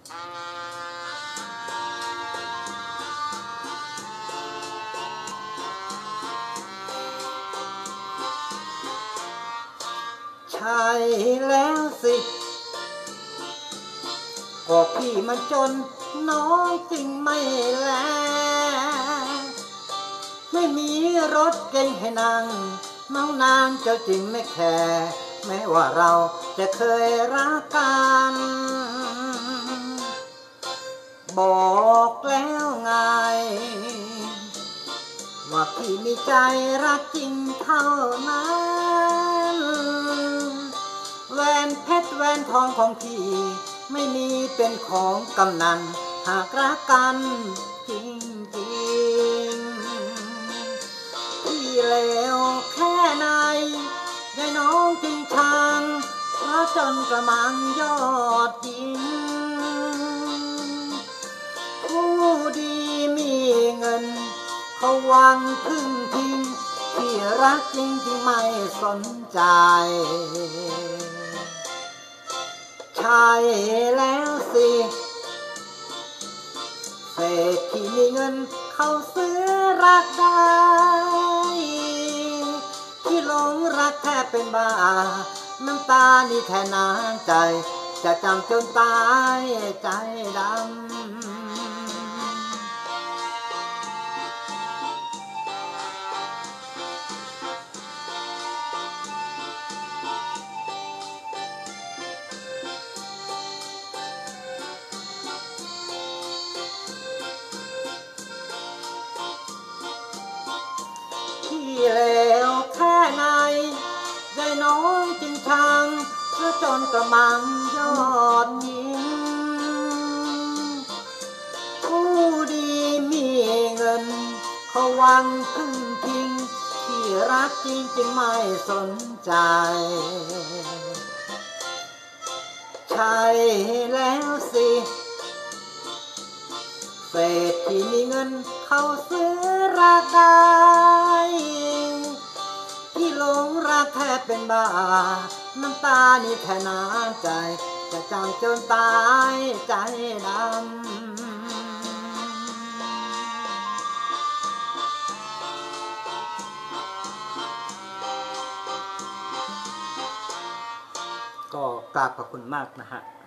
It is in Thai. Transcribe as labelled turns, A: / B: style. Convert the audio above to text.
A: ใช่แล้วสิก็พี่มันจนน้องจริงไม่แลไม่มีรถเก่งให้นั่งน้องนางเจ้าจริงไม่แคร์แม้ว่าเราจะเคยรักกันบอกแล้วไงว่าพี่มีใจรักจริงเท่านั้นแหวนเพชรแหวนทองของพี่ไม่มีเป็นของกำนันหากรักกันจริงจริงพี่เลวแค่ไหนยายน้องจริงชังเพราะจนกระมังยอดหญิงผู้ดีมีเงินเขาหวังพึ่งพิงที่รักจริงที่ไม่สนใจใช่แล้วสิเศรษฐีมีเงินเขาซื้อรักได้ที่หลงรักแทบเป็นบ้าน้ำตานี่แค่น้ำใจจะจำจนตายใจดำที่แล้วแค่ไหนยายน้องจริงชังเพื่อจนกระมังยอดหญิงผู้ดีมีเงินเขาหวังพึ่งพิงที่รักจริงจึงไม่สนใจใช่แล้วสิเศรษฐีมีเงินเขาซื้อรักได้ที่หลงรักแทบเป็นบ้าน้ำตานี่แค่น้ำใจจะจำจนตายใจดำก็กราบขอบคุณมากนะฮะ